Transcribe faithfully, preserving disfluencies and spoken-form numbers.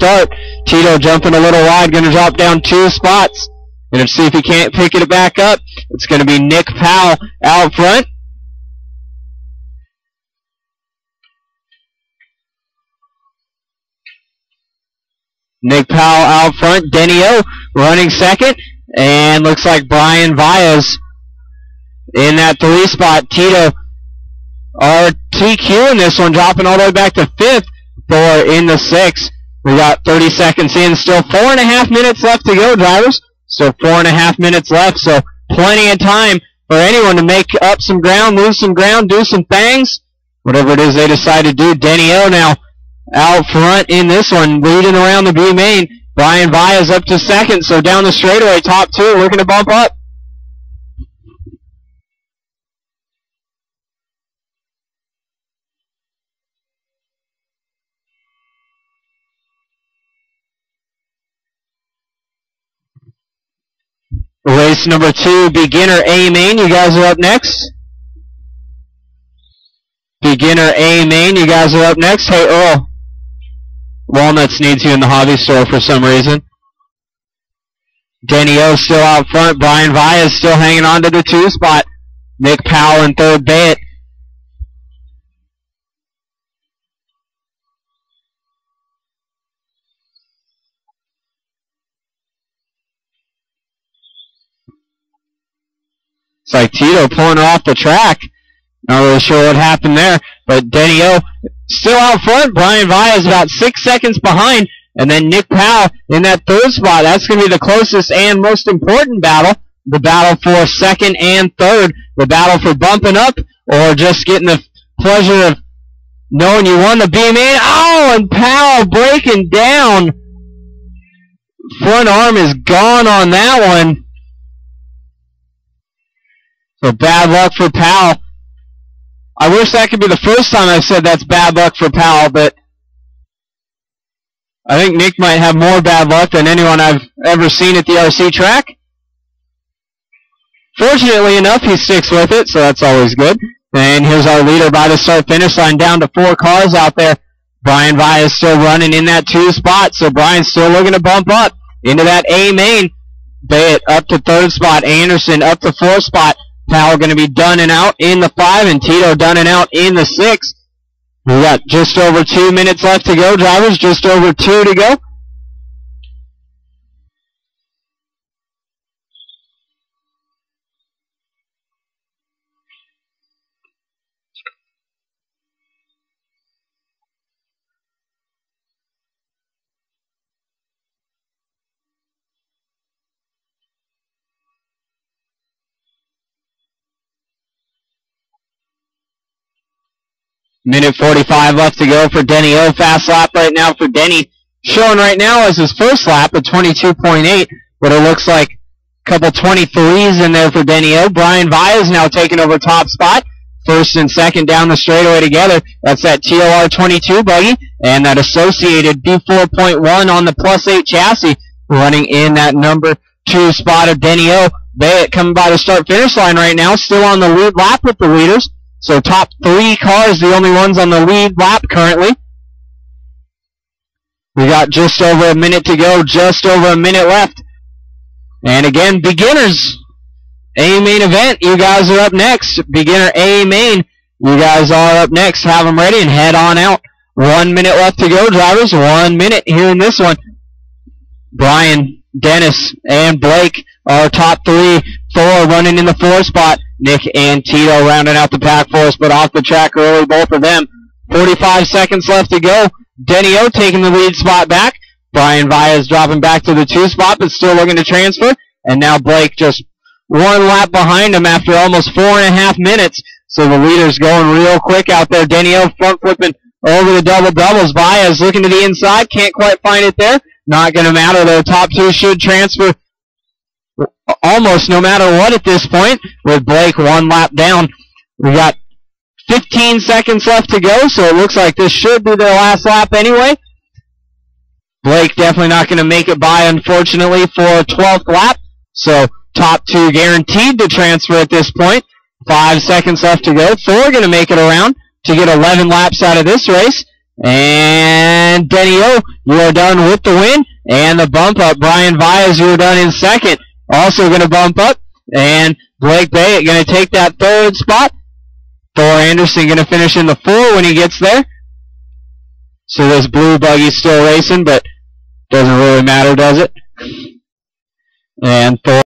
start. Tito jumping a little wide, going to drop down two spots. Going to see if he can't pick it back up. It's going to be Nick Powell out front. Nick Powell out front. Denny O running second. And looks like Brian Valles in that three spot. Tito R T Q in this one, dropping all the way back to fifth for in the sixth. We got thirty seconds in. Still four and a half minutes left to go, drivers. Still four and a half minutes left, so plenty of time for anyone to make up some ground, lose some ground, do some things. Whatever it is they decide to do. Denny O now out front in this one, leading around the B main. Brian Valles up to second, so down the straightaway, top two, looking to bump up. Race number two, beginner A main. You guys are up next. Beginner A main. You guys are up next. Hey, Earl. Walnuts needs you in the hobby store for some reason. Denny O still out front. Brian Valles still hanging on to the two spot. Nick Powell in third bit. It's like Tito pulling her off the track. Not really sure what happened there, but Denny O still out front. Brian Valles about six seconds behind, and then Nick Powell in that third spot. That's going to be the closest and most important battle. The battle for second and third. The battle for bumping up or just getting the pleasure of knowing you won the B main. Oh, and Powell breaking down. Front arm is gone on that one. So bad luck for Powell. I wish that could be the first time I've said that's bad luck for Powell, but I think Nick might have more bad luck than anyone I've ever seen at the R C track. Fortunately enough, he sticks with it, so that's always good. And here's our leader by the start-finish line, down to four cars out there. Brian Valles still running in that two spot, so Brian's still looking to bump up into that A main. Bayett up to third spot. Anderson up to fourth spot. Powell going to be done and out in the five, and Tito done and out in the six. We got just over two minutes left to go, drivers. Just over two to go. Minute forty-five left to go for Denny O. Fast lap right now for Denny. Showing right now as his first lap at twenty-two point eight, but it looks like a couple twenty-threes in there for Denny O. Brian Valles now taking over top spot. First and second down the straightaway together. That's that T O R twenty-two buggy and that associated B four point one on the plus eight chassis running in that number two spot of Denny O. Bayett coming by the start-finish line right now, still on the lead lap with the leaders. So top three cars, the only ones on the lead lap currently. We got just over a minute to go, just over a minute left. And again, beginners, A main event, you guys are up next. Beginner A main, you guys are up next. Have them ready and head on out. One minute left to go, drivers. One minute here in this one. Brian, Dennis, and Blake are top three. Four running in the four spot. Nick and Tito rounding out the pack for us, but off the track early, both of them. forty-five seconds left to go. Denny O taking the lead spot back. Brian Valles dropping back to the two spot, but still looking to transfer. And now Blake just one lap behind him after almost four and a half minutes. So the leader's going real quick out there. Denny O front flipping over the double doubles. Valles looking to the inside, can't quite find it there. Not going to matter. The top two should transfer almost no matter what at this point, with Blake one lap down. We got fifteen seconds left to go, so it looks like this should be their last lap anyway. Blake definitely not going to make it by, unfortunately, for a twelfth lap, so top two guaranteed to transfer at this point. Five seconds left to go. Thor going to make it around to get eleven laps out of this race. And Denny O, you are done with the win. And the bump up, Brian Vyas, you are done in second. Also going to bump up. And Blake Bay going to take that third spot. Thor Anderson going to finish in the four when he gets there. So this blue buggy's still racing, but doesn't really matter, does it? And Thor